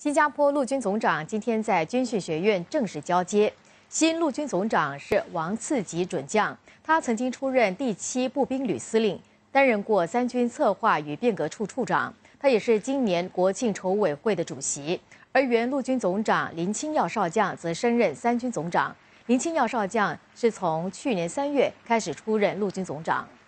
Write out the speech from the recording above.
新加坡陆军总长今天在军训学院正式交接。新陆军总长是王次级准将，他曾经出任第7步兵旅司令，担任过三军策划与变革处处长。他也是今年国庆筹委会的主席。而原陆军总长林清耀少将则升任三军总长。林清耀少将是从去年3月开始出任陆军总长。